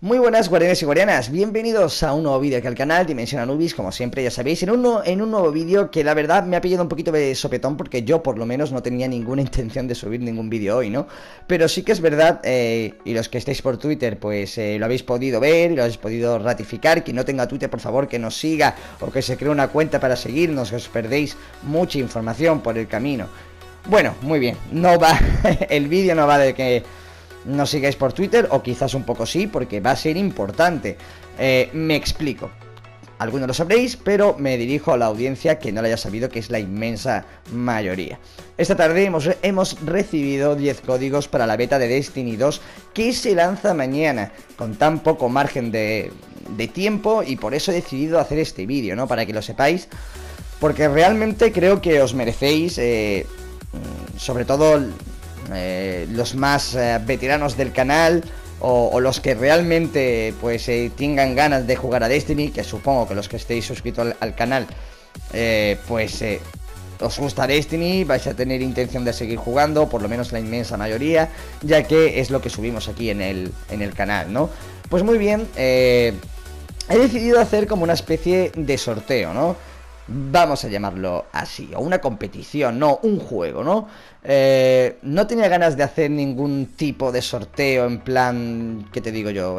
Muy buenas guardianes y guardianas, bienvenidos a un nuevo vídeo aquí al canal Dimensión Anubis, como siempre ya sabéis, en un nuevo vídeo que la verdad me ha pillado un poquito de sopetón porque yo por lo menos no tenía ninguna intención de subir ningún vídeo hoy, ¿no? Pero sí que es verdad, y los que estáis por Twitter pues lo habéis podido ver y lo habéis podido ratificar. Quien no tenga Twitter, por favor que nos siga o que se cree una cuenta para seguirnos, que os perdéis mucha información por el camino. Bueno, muy bien, no va, el vídeo no va de que nos sigáis por Twitter, o quizás un poco sí, porque va a ser importante. Me explico. Algunos lo sabréis, pero me dirijo a la audiencia que no lo haya sabido, que es la inmensa mayoría. Esta tarde hemos recibido 10 códigos para la beta de Destiny 2, que se lanza mañana, con tan poco margen de tiempo, y por eso he decidido hacer este vídeo, ¿no? Para que lo sepáis, porque realmente creo que os merecéis, sobre todo los más veteranos del canal, o los que realmente pues tengan ganas de jugar a Destiny, que supongo que los que estéis suscritos al canal os gusta Destiny, vais a tener intención de seguir jugando, por lo menos la inmensa mayoría, ya que es lo que subimos aquí en el canal, ¿no? Pues muy bien, he decidido hacer como una especie de sorteo, ¿no? Vamos a llamarlo así, o una competición, no, un juego, ¿no? No tenía ganas de hacer ningún tipo de sorteo en plan, ¿qué te digo yo?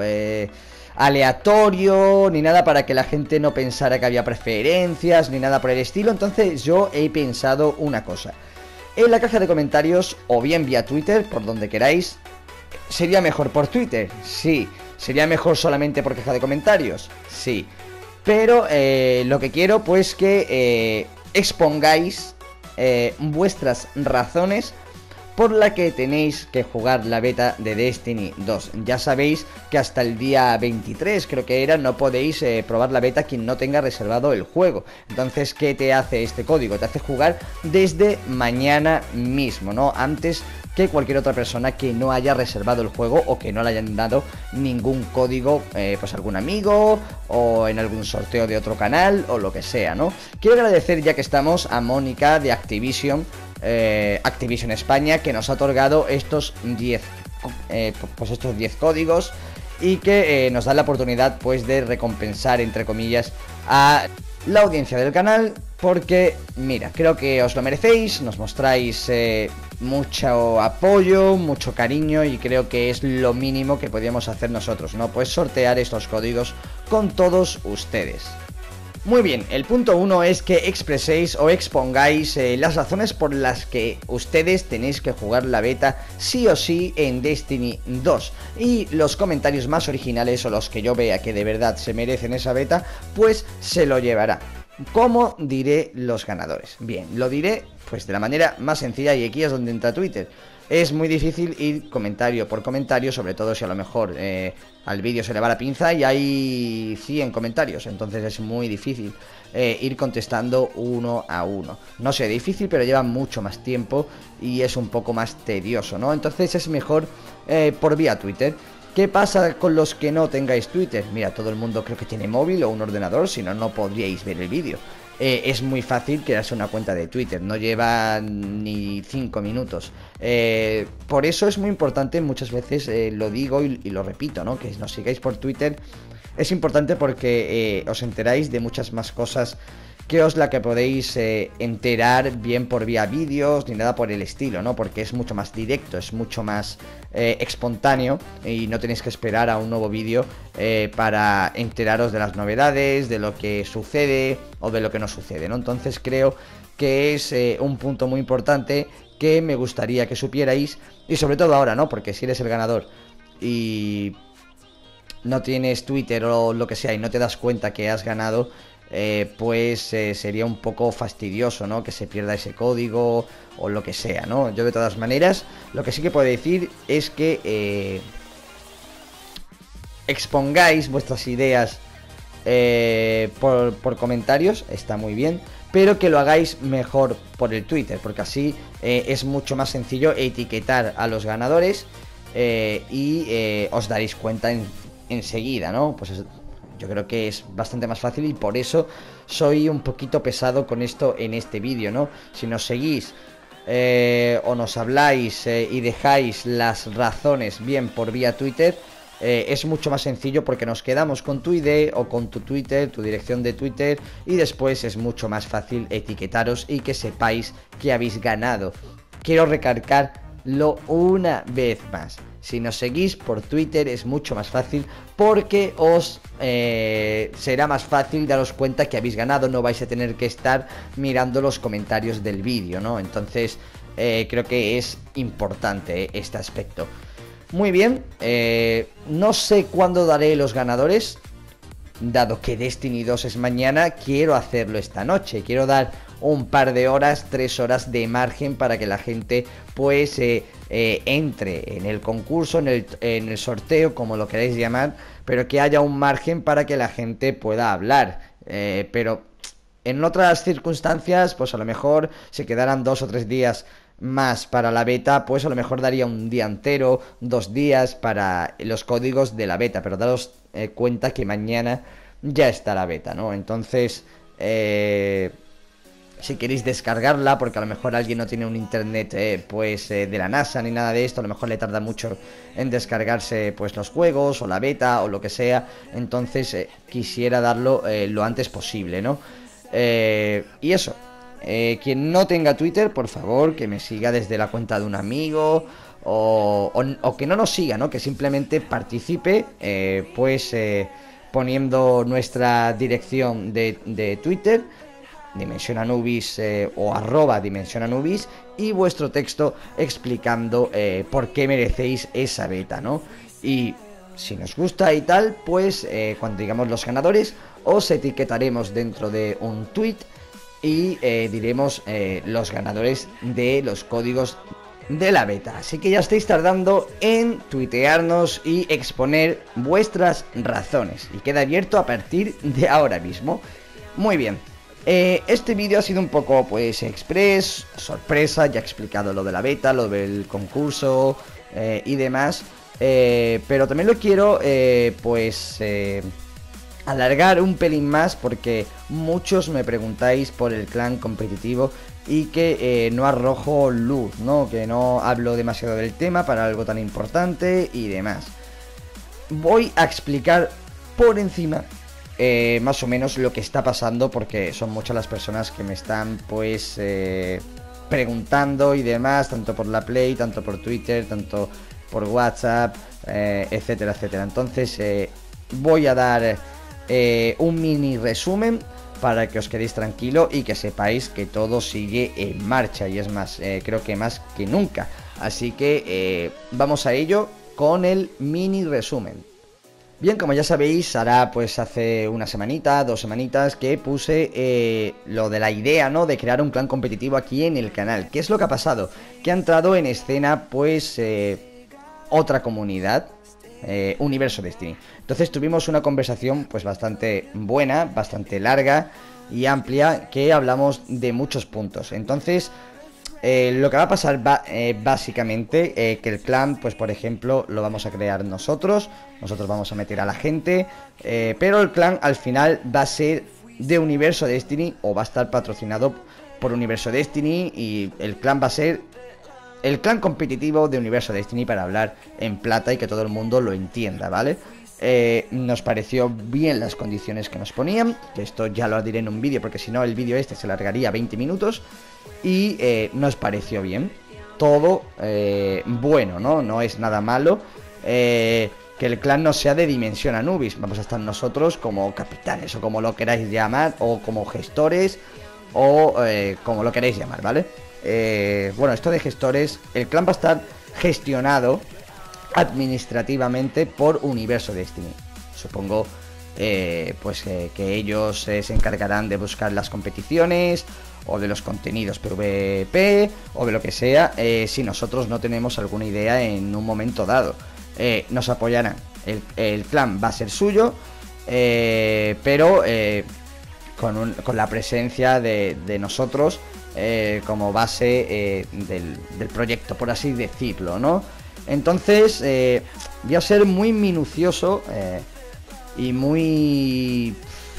Aleatorio, ni nada para que la gente no pensara que había preferencias, ni nada por el estilo. Entonces yo he pensado una cosa. En la caja de comentarios, o bien vía Twitter, por donde queráis. ¿Sería mejor por Twitter? Sí. ¿Sería mejor solamente por caja de comentarios? Sí. Pero lo que quiero pues que expongáis vuestras razones por la que tenéis que jugar la beta de Destiny 2. Ya sabéis que hasta el día 23, creo que era, no podéis probar la beta quien no tenga reservado el juego. Entonces, ¿qué te hace este código? Te hace jugar desde mañana mismo, ¿no? Antes que cualquier otra persona que no haya reservado el juego o que no le hayan dado ningún código, pues algún amigo o en algún sorteo de otro canal o lo que sea, ¿no? Quiero agradecer, ya que estamos, a Mónica de Activision España, que nos ha otorgado estos 10 códigos y que nos da la oportunidad pues de recompensar, entre comillas, a la audiencia del canal, porque mira, creo que os lo merecéis, nos mostráis mucho apoyo, mucho cariño, y creo que es lo mínimo que podíamos hacer nosotros, ¿no? Pues sortear estos códigos con todos ustedes. Muy bien, el punto 1 es que expreséis o expongáis las razones por las que ustedes tenéis que jugar la beta sí o sí en Destiny 2. Y los comentarios más originales, o los que yo vea que de verdad se merecen esa beta, pues se lo llevará. ¿Cómo diré los ganadores? Bien, lo diré pues de la manera más sencilla, y aquí es donde entra Twitter. Es muy difícil ir comentario por comentario, sobre todo si a lo mejor al vídeo se le va la pinza y hay 100 comentarios. Entonces es muy difícil ir contestando uno a uno. No sé, difícil, pero lleva mucho más tiempo y es un poco más tedioso, ¿no? Entonces es mejor por vía Twitter. ¿Qué pasa con los que no tengáis Twitter? Mira, todo el mundo creo que tiene móvil o un ordenador, si no, no podríais ver el vídeo. Es muy fácil crearse una cuenta de Twitter, no lleva ni 5 minutos. Por eso es muy importante, muchas veces lo digo y lo repito, ¿no? Que nos sigáis por Twitter. Es importante porque os enteráis de muchas más cosas que la que podéis enterar bien por vía vídeos ni nada por el estilo, ¿no? Porque es mucho más directo, es mucho más espontáneo, y no tenéis que esperar a un nuevo vídeo para enteraros de las novedades, de lo que sucede o de lo que no sucede, ¿no? Entonces creo que es un punto muy importante que me gustaría que supierais, y sobre todo ahora, ¿no? Porque si eres el ganador y no tienes Twitter o lo que sea y no te das cuenta que has ganado, pues sería un poco fastidioso, ¿no? Que se pierda ese código o lo que sea, ¿no? Yo de todas maneras, lo que sí que puedo decir es que expongáis vuestras ideas por comentarios, está muy bien, pero que lo hagáis mejor por el Twitter, porque así es mucho más sencillo etiquetar a los ganadores y os daréis cuenta enseguida, ¿no? Pues yo creo que es bastante más fácil, y por eso soy un poquito pesado con esto en este vídeo, ¿no? Si nos seguís o nos habláis y dejáis las razones bien por vía Twitter, es mucho más sencillo porque nos quedamos con tu ID o con tu Twitter, tu dirección de Twitter, y después es mucho más fácil etiquetaros y que sepáis que habéis ganado. Quiero recalcarlo una vez más. Si nos seguís por Twitter es mucho más fácil porque os será más fácil daros cuenta que habéis ganado. No vais a tener que estar mirando los comentarios del vídeo, ¿no? Entonces creo que es importante este aspecto. Muy bien, no sé cuándo daré los ganadores. Dado que Destiny 2 es mañana, quiero hacerlo esta noche. Quiero dar un par de horas, 3 horas de margen para que la gente pues entre en el concurso, en el sorteo, como lo queráis llamar, pero que haya un margen para que la gente pueda hablar. Pero en otras circunstancias, pues a lo mejor se quedaran 2 o 3 días más para la beta, pues a lo mejor daría un día entero, 2 días para los códigos de la beta, pero daros cuenta que mañana ya está la beta, ¿no? Entonces, si queréis descargarla, porque a lo mejor alguien no tiene un internet pues de la NASA ni nada de esto, a lo mejor le tarda mucho en descargarse pues los juegos o la beta o lo que sea, entonces quisiera darlo lo antes posible, ¿no? Y eso. Quien no tenga Twitter, por favor, que me siga desde la cuenta de un amigo o que no nos siga, ¿no? Que simplemente participe, poniendo nuestra dirección de Twitter, Dimension Anubis o @DimensionAnubis, y vuestro texto explicando por qué merecéis esa beta, ¿no? Y si nos gusta y tal, pues cuando digamos los ganadores, os etiquetaremos dentro de un tweet y diremos los ganadores de los códigos de la beta. Así que ya estáis tardando en tuitearnos y exponer vuestras razones. Y queda abierto a partir de ahora mismo. Muy bien. Este vídeo ha sido un poco pues express, sorpresa. Ya he explicado lo de la beta, lo del concurso y demás. Pero también lo quiero alargar un pelín más porque muchos me preguntáis por el clan competitivo y que no arrojo luz, ¿no? Que no hablo demasiado del tema para algo tan importante y demás. Voy a explicar por encima más o menos lo que está pasando, porque son muchas las personas que me están pues preguntando y demás, tanto por la Play, tanto por Twitter, tanto por WhatsApp, etcétera, etcétera. Entonces voy a dar un mini resumen para que os quedéis tranquilo y que sepáis que todo sigue en marcha, y es más, creo que más que nunca. Así que vamos a ello con el mini resumen. Bien, como ya sabéis, hará pues hace una semanita, 2 semanitas que puse lo de la idea, ¿no? De crear un clan competitivo aquí en el canal. ¿Qué es lo que ha pasado? Que ha entrado en escena pues otra comunidad, Universo Destiny. Entonces tuvimos una conversación pues bastante buena, bastante larga y amplia, que hablamos de muchos puntos. Entonces lo que va a pasar básicamente que el clan, pues por ejemplo, lo vamos a crear nosotros vamos a meter a la gente, pero el clan al final va a ser de Universo Destiny, o va a estar patrocinado por Universo Destiny, y el clan va a ser el clan competitivo de Universo Destiny, para hablar en plata y que todo el mundo lo entienda, ¿vale? Nos pareció bien las condiciones que nos ponían, que esto ya lo diré en un vídeo, porque si no el vídeo este se alargaría 20 minutos, y nos pareció bien. Todo bueno, ¿no? No es nada malo que el clan no sea de Dimension Anubis. Vamos a estar nosotros como capitanes, o como lo queráis llamar, o como gestores, o como lo queráis llamar, ¿vale? Bueno, esto de gestores, el clan va a estar gestionado administrativamente por Universo Destiny. Supongo pues que ellos se encargarán de buscar las competiciones o de los contenidos PvP o de lo que sea, si nosotros no tenemos alguna idea en un momento dado. Nos apoyarán. El clan va a ser suyo, pero con la presencia de nosotros como base del proyecto, por así decirlo, ¿no? Entonces voy a ser muy minucioso y muy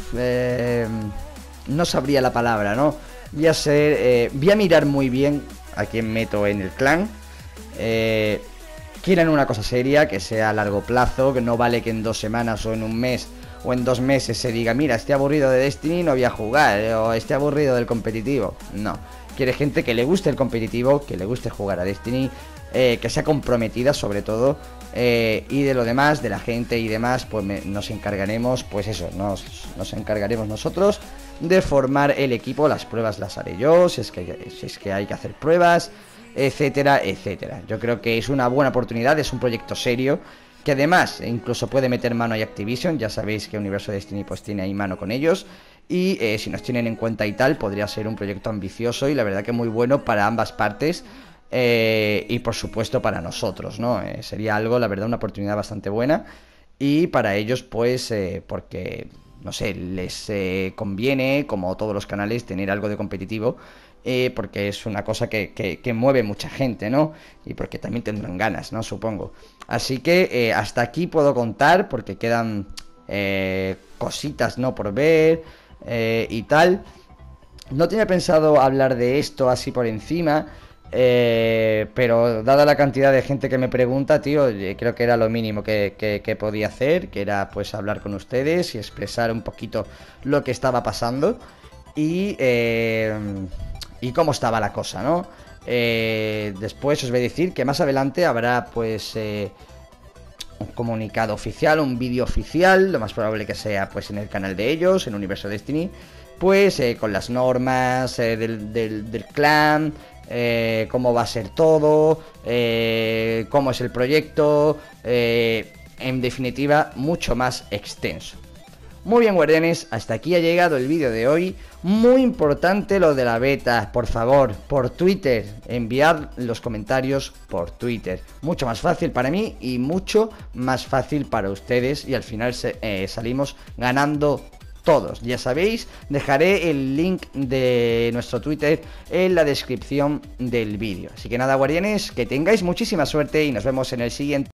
no sabría la palabra, ¿no? Voy a mirar muy bien a quién meto en el clan, qué quieren una cosa seria, que sea a largo plazo, que no vale que en 2 semanas o en un mes o en 2 meses se diga, mira, estoy aburrido de Destiny, no voy a jugar, o estoy aburrido del competitivo. No, quiere gente que le guste el competitivo, que le guste jugar a Destiny, que sea comprometida sobre todo, y de lo demás, de la gente y demás, pues nos encargaremos, pues eso, nos encargaremos nosotros de formar el equipo. Las pruebas las haré yo, si es que hay que hacer pruebas, etcétera, etcétera. Yo creo que es una buena oportunidad, es un proyecto serio, que además incluso puede meter mano a Activision. Ya sabéis que Universo Destiny pues tiene ahí mano con ellos, y si nos tienen en cuenta y tal, podría ser un proyecto ambicioso y la verdad que muy bueno para ambas partes, y por supuesto para nosotros, ¿no? Sería algo, la verdad, una oportunidad bastante buena, y para ellos pues porque, no sé, les conviene, como todos los canales, tener algo de competitivo, porque es una cosa que mueve mucha gente, ¿no? Y porque también tendrán ganas, ¿no? Supongo. Así que hasta aquí puedo contar, porque quedan cositas, ¿no? Por ver, y tal. No tenía pensado hablar de esto así por encima, pero dada la cantidad de gente que me pregunta, tío, creo que era lo mínimo que podía hacer, que era pues hablar con ustedes y expresar un poquito lo que estaba pasando y cómo estaba la cosa, ¿no? Después os voy a decir que más adelante habrá pues un comunicado oficial, un vídeo oficial, lo más probable que sea pues en el canal de ellos, en Universo Destiny, pues con las normas del clan, cómo va a ser todo, cómo es el proyecto, en definitiva mucho más extenso. Muy bien, guardianes, hasta aquí ha llegado el vídeo de hoy. Muy importante lo de la beta, por favor, por Twitter, enviar los comentarios por Twitter. Mucho más fácil para mí y mucho más fácil para ustedes, y al final salimos ganando todos. Ya sabéis, dejaré el link de nuestro Twitter en la descripción del vídeo. Así que nada, guardianes, que tengáis muchísima suerte y nos vemos en el siguiente.